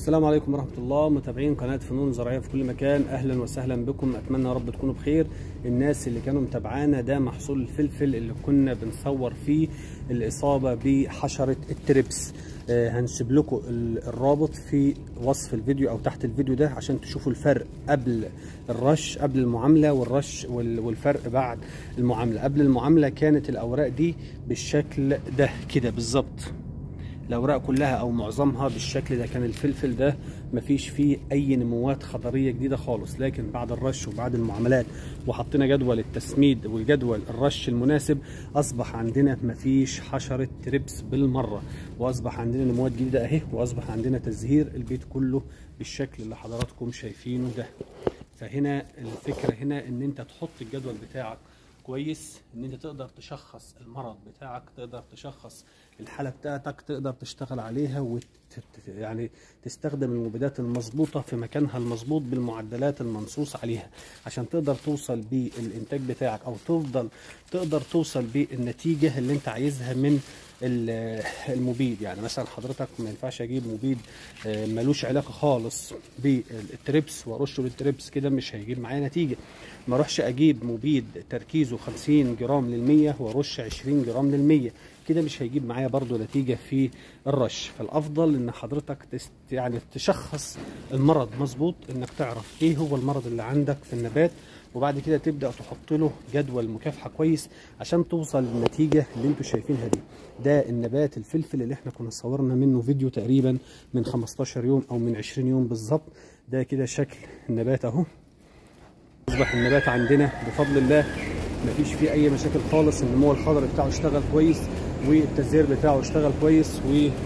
السلام عليكم ورحمة الله. متابعين قناة فنون زراعية في كل مكان، أهلا وسهلا بكم. أتمنى يا رب تكونوا بخير. الناس اللي كانوا متابعانا، ده محصول الفلفل اللي كنا بنصور فيه الإصابة بحشرة التريبس. هنسيب لكم الرابط في وصف الفيديو أو تحت الفيديو ده عشان تشوفوا الفرق قبل الرش، قبل المعاملة، والرش والفرق بعد المعاملة. قبل المعاملة كانت الأوراق دي بالشكل ده كده بالظبط، الاوراق كلها او معظمها بالشكل ده. كان الفلفل ده مفيش فيه اي نموات خضريه جديده خالص، لكن بعد الرش وبعد المعاملات وحطينا جدول التسميد وجدول الرش المناسب، اصبح عندنا مفيش حشره تريبس بالمره، واصبح عندنا نموات جديده اهي، واصبح عندنا تزهير البيت كله بالشكل اللي حضراتكم شايفينه ده. فهنا الفكره هنا ان انت تحط الجدول بتاعك كويس، ان انت تقدر تشخص المرض بتاعك، تقدر تشخص الحاله بتاعتك، تقدر تشتغل عليها يعني تستخدم المبيدات المظبوطه في مكانها المظبوط بالمعدلات المنصوص عليها، عشان تقدر توصل بالانتاج بتاعك، او تقدر توصل بالنتيجه اللي انت عايزها من المبيد. يعني مثلا حضرتك ما ينفعش اجيب مبيد ملوش علاقه خالص بالتريبس وارشه للتريبس، كده مش هيجيب معايا نتيجه. ما اروحش اجيب مبيد تركيزه 50 جرام للمية وارش 20 جرام للمية، كده مش هيجيب معايا برضو نتيجه في الرش. فالافضل ان حضرتك يعني تشخص المرض مظبوط، انك تعرف ايه هو المرض اللي عندك في النبات، وبعد كده تبدا تحط له جدول مكافحه كويس عشان توصل للنتيجه اللي انتم شايفينها دي. ده النبات الفلفل اللي احنا كنا صورنا منه فيديو تقريبا من 15 يوم او من 20 يوم بالظبط. ده كده شكل النبات اهو. اصبح النبات عندنا بفضل الله مفيش فيه اي مشاكل خالص، النمو الخضري بتاعه اشتغل كويس، والتزهير بتاعه اشتغل كويس،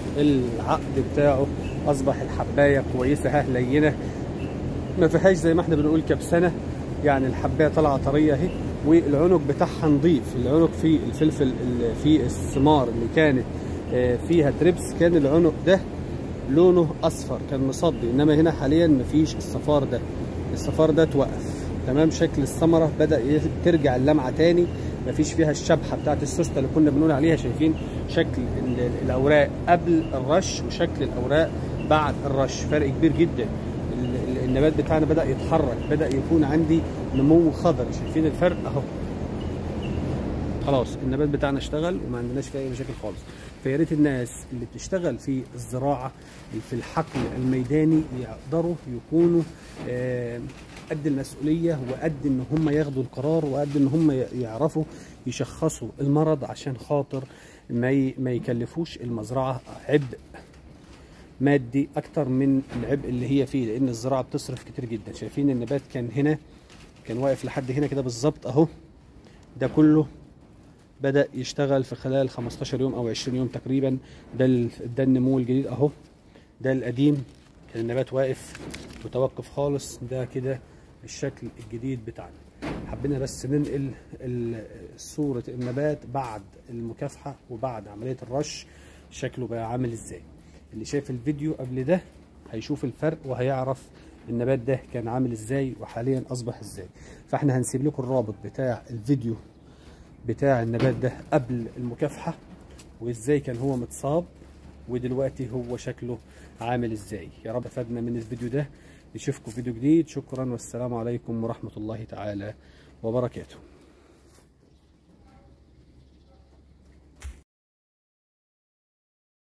والعقد بتاعه اصبح الحبايه كويسه لينه، ما فيهاش زي ما احنا بنقول كبسنه، يعني الحبايه طالعه طريه اهي، والعنق بتاعها نظيف. العنق في الفلفل في الثمار اللي كانت فيها تريبس كان العنق ده لونه اصفر، كان مصدي، انما هنا حاليا مفيش الصفار ده. الصفار ده توقف تمام. شكل الثمره بدا ترجع اللمعه تاني، مفيش فيها الشبحه بتاعت السوسته اللي كنا بنقول عليها. شايفين شكل الاوراق قبل الرش وشكل الاوراق بعد الرش، فرق كبير جدا. النبات بتاعنا بدا يتحرك، بدا يكون عندي نمو خضري. شايفين الفرق اهو. خلاص النبات بتاعنا اشتغل وما عندناش فيه اي مشاكل خالص. فيا ريت الناس اللي بتشتغل في الزراعه في الحقل الميداني يقدروا يكونوا قد المسؤوليه، وقد ان هم ياخدوا القرار، وقد ان هم يعرفوا يشخصوا المرض، عشان خاطر ما يكلفوش المزرعه عبء مادي اكتر من العبء اللي هي فيه، لان الزراعه بتصرف كتير جدا. شايفين النبات كان هنا، كان واقف لحد هنا كده بالظبط اهو. ده كله بدأ يشتغل في خلال 15 يوم او 20 يوم تقريبا. ده النمو الجديد اهو. ده القديم كان النبات واقف متوقف خالص. ده كده الشكل الجديد بتاعنا. حبينا بس ننقل صورة النبات بعد المكافحة وبعد عملية الرش، شكله بقى عامل ازاي. اللي شايف الفيديو قبل ده هيشوف الفرق وهيعرف النبات ده كان عامل ازاي وحاليا اصبح ازاي. فاحنا هنسيب لكم الرابط بتاع الفيديو بتاع النبات ده قبل المكافحة، وازاي كان هو متصاب، ودلوقتي هو شكله عامل ازاي. يا رب افدنا من الفيديو ده. نشوفكم فيديو جديد. شكرا والسلام عليكم ورحمة الله تعالى وبركاته.